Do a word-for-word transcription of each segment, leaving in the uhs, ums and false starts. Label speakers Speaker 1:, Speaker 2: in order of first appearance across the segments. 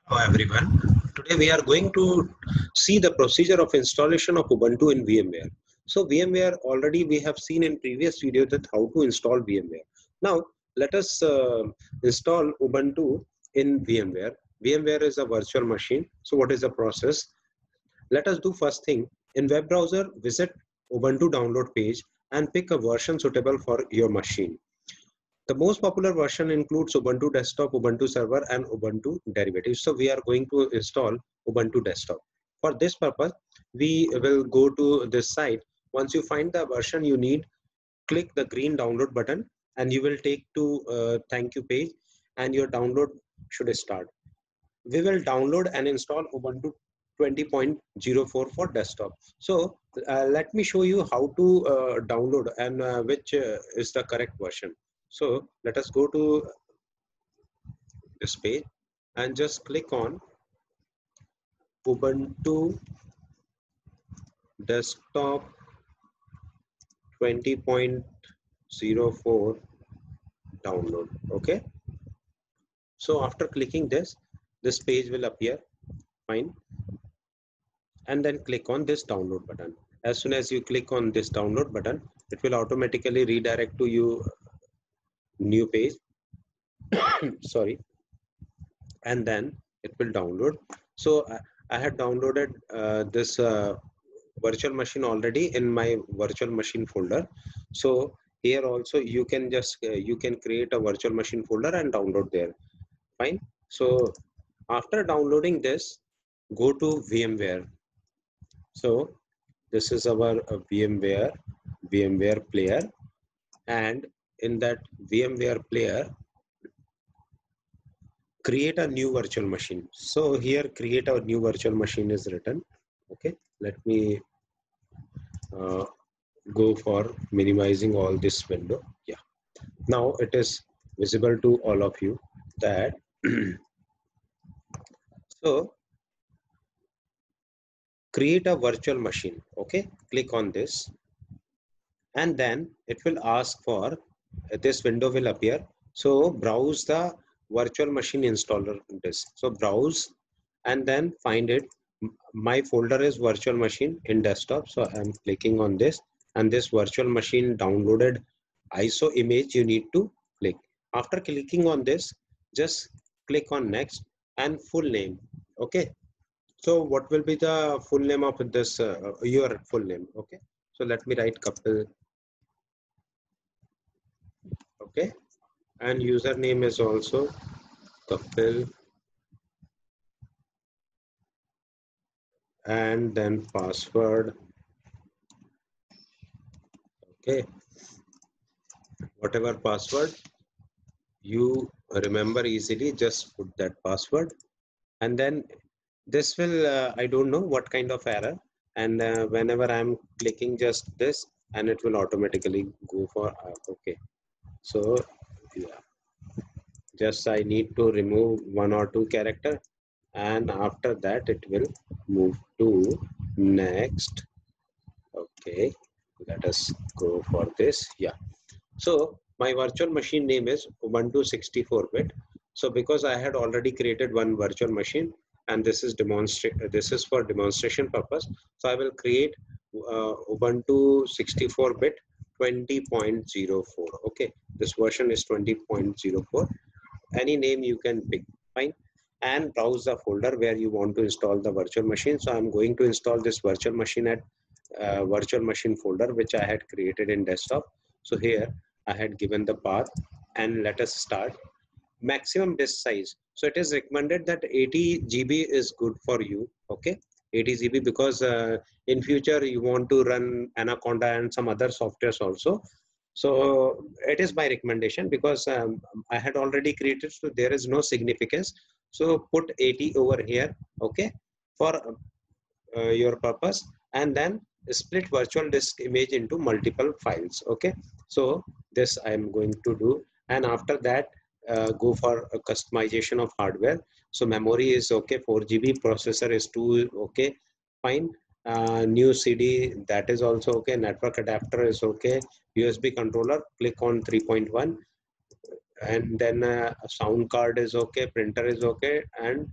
Speaker 1: Hello everyone. Today we are going to see the procedure of installation of Ubuntu in VMware. So VMware already we have seen in previous video that how to install VMware. Now let us uh, install Ubuntu in VMware. VMware is a virtual machine. So what is the process? Let us do first thing. In web browser, visit Ubuntu download page and pick a version suitable for your machine. The most popular version includes Ubuntu Desktop, Ubuntu Server, and Ubuntu Derivatives. So we are going to install Ubuntu Desktop. For this purpose, we will go to this site. Once you find the version you need, click the green download button and you will take to uh, thank you page and your download should start. We will download and install Ubuntu twenty point oh four for desktop. So uh, let me show you how to uh, download and uh, which uh, is the correct version. So let us go to this page and just click on Ubuntu desktop twenty point oh four download. Okay. So after clicking this, this page will appear. Fine. And then click on this download button. As soon as you click on this download button, it will automatically redirect to you new page. Sorry. And then it will download. So uh, I had downloaded uh, this uh, virtual machine already in my virtual machine folder. So here also you can just uh, you can create a virtual machine folder and download there. Fine. So after downloading this, go to VMware. So this is our uh, VMware VMware player, and in that VMware player, create a new virtual machine. So here create a new virtual machine is written. Okay, let me uh, go for minimizing all this window. Yeah, now it is visible to all of you that so create a virtual machine. Okay, click on this and then it will ask for this window will appear. So browse the virtual machine installer disk. So browse and then find it. My folder is virtual machine in desktop. So I'm clicking on this and this virtual machine downloaded I S O image you need to click. After clicking on this, just click on next and full name. Okay. So what will be the full name of this, uh, your full name? Okay. So let me write Kapil. Okay. And username is also Kapil, and then password. Okay, whatever password you remember easily, just put that password, and then this will uh, I don't know what kind of error, and uh, whenever I'm clicking just this and it will automatically go for uh, okay. So yeah, just I need to remove one or two character, and after that it will move to next. Okay, let us go for this. Yeah. So my virtual machine name is Ubuntu sixty-four bit. So because I had already created one virtual machine and this is demonstrate this is for demonstration purpose. So I will create uh, Ubuntu sixty-four bit twenty point oh four. Okay, this version is twenty point oh four. Any name you can pick. Fine. And browse the folder where you want to install the virtual machine. So I'm going to install this virtual machine at uh, virtual machine folder which I had created in desktop. So here I had given the path and let us start. Maximum disk size. So it is recommended that eighty G B is good for you. Okay, eighty G B because uh, in future you want to run Anaconda and some other softwares also. So it is my recommendation because um, I had already created, so there is no significance. So put eighty over here. Okay, for uh, your purpose, and then split virtual disk image into multiple files. Okay, so this I am going to do, and after that uh, go for a customization of hardware. So memory is okay, four G B, processor is two, okay, fine. Uh, new C D, that is also okay, network adapter is okay, U S B controller, click on three point one, and then uh, sound card is okay, printer is okay, and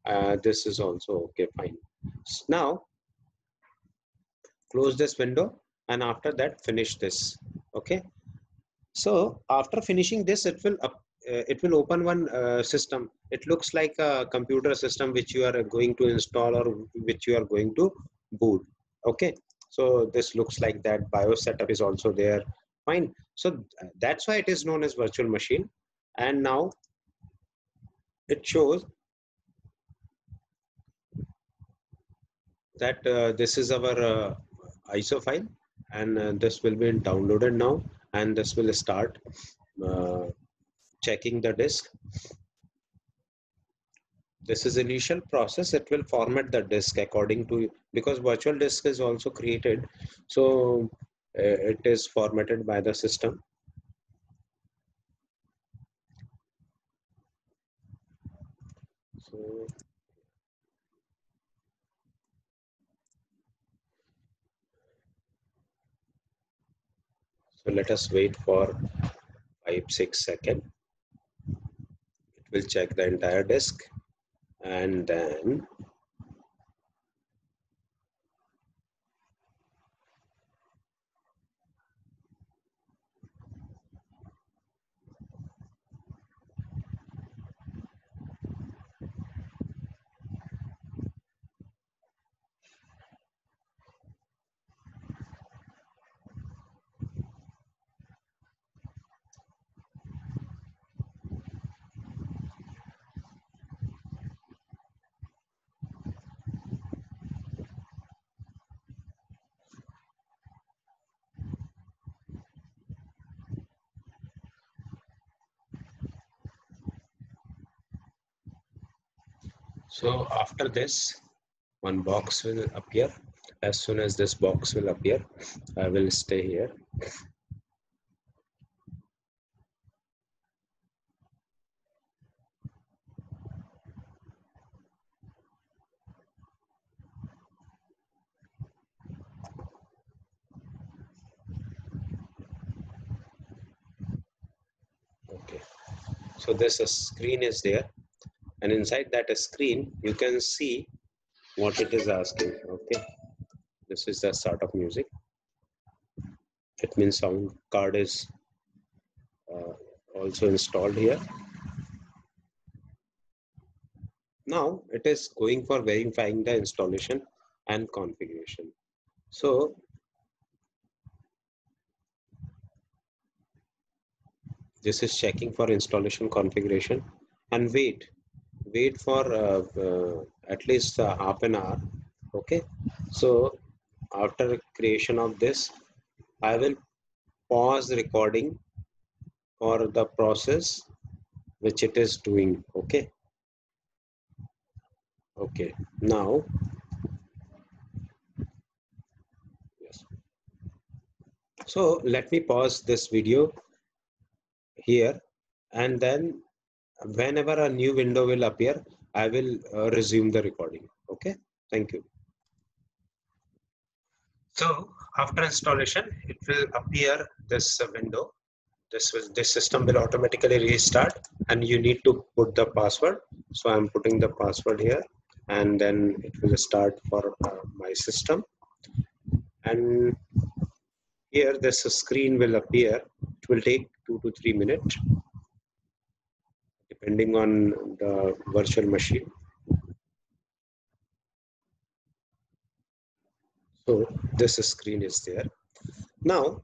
Speaker 1: Uh, this is also okay, fine. Now close this window, and after that finish this. Okay. So after finishing this, it will up, uh, it will open one uh, system. It looks like a computer system which you are going to install or which you are going to boot. Okay. So this looks like that. BIOS setup is also there. Fine. So that's why it is known as virtual machine. And now it shows that uh, this is our uh, I S O file, and uh, this will be downloaded now, and this will start uh, checking the disk. This is initial process. It will format the disk according to, because virtual disk is also created, so uh, it is formatted by the system. So so let us wait for five six seconds. It will check the entire disk, and then so after this, one box will appear. As soon as this box will appear, I will stay here. Okay, so this uh, screen is there, and inside that screen you can see what it is asking. Okay, this is the start of music. It means sound card is uh, also installed here. Now it is going for verifying the installation and configuration. So this is checking for installation configuration, and wait wait for uh, uh, at least uh, half an hour. Okay, so after creation of this, I will pause recording for the process which it is doing. Okay, okay, now yes, so let me pause this video here, and then whenever a new window will appear, I will uh, resume the recording. Okay, thank you. So after installation, it will appear this uh, window. This will, this system will automatically restart, and you need to put the password. So I'm putting the password here, and then it will start for uh, my system. And here this screen will appear. It will take two to three minutes, depending on the virtual machine. So this screen is there. Now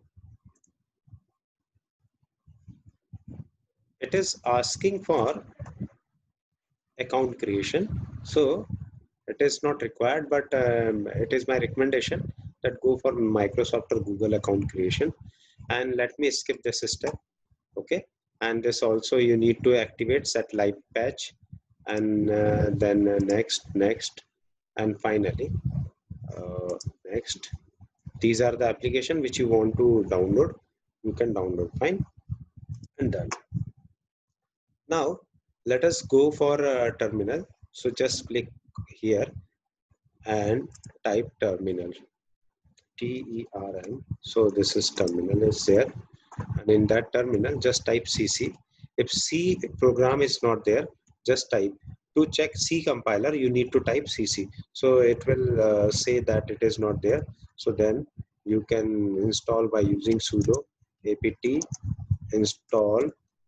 Speaker 1: it is asking for account creation. So it is not required, but um, it is my recommendation that go for Microsoft or Google account creation. And let me skip this step. Okay, and this also you need to activate set live patch, and uh, then uh, next next and finally uh, next. These are the application which you want to download. You can download. Fine, and done. Now let us go for a terminal. So just click here and type terminal. T E R M. So this is terminal is there, and in that terminal just type C C. If C program is not there, just type to check C compiler, you need to type C C. So it will uh, say that it is not there. So then you can install by using sudo apt install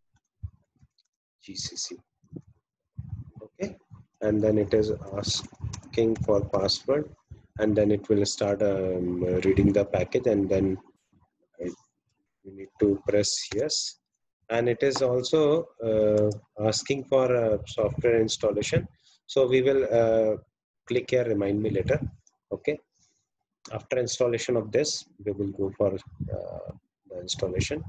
Speaker 1: G C C. Okay, and then it is asking for password, and then it will start um, reading the package, and then it, you need to press yes. And it is also uh, asking for uh, software installation. So we will uh, click here, remind me later. Okay, after installation of this, we will go for uh, the installation.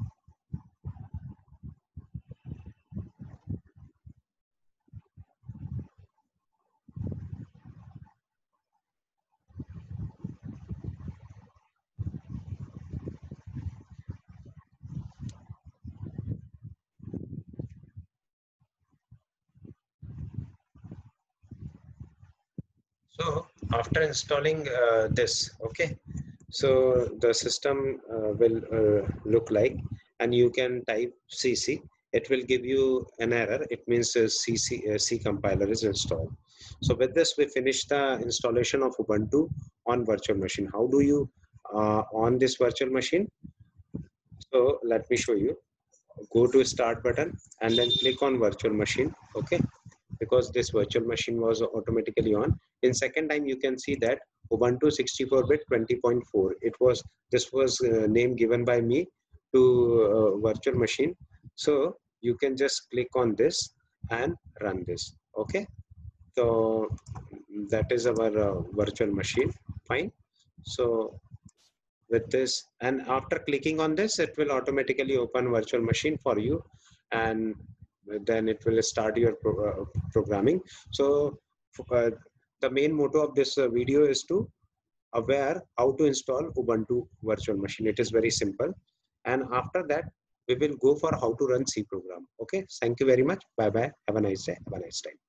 Speaker 1: So after installing uh, this, okay, so the system uh, will uh, look like, and you can type C C. It will give you an error. It means uh, C C uh, C compiler is installed. So with this, we finish the installation of Ubuntu on virtual machine. How do you uh, on this virtual machine? So let me show you. Go to start button and then click on virtual machine. Okay, because this virtual machine was automatically on. In second time, you can see that Ubuntu sixty-four bit twenty point four. It was this was uh, name given by me to uh, virtual machine. So you can just click on this and run this. Okay, so that is our uh, virtual machine. Fine. So with this, and after clicking on this, it will automatically open virtual machine for you, and then it will start your pro uh, programming. So uh, the main motto of this uh, video is to aware how to install Ubuntu virtual machine. It is very simple, and after that we will go for how to run C program. Okay, thank you very much. Bye bye. Have a nice day. Have a nice time.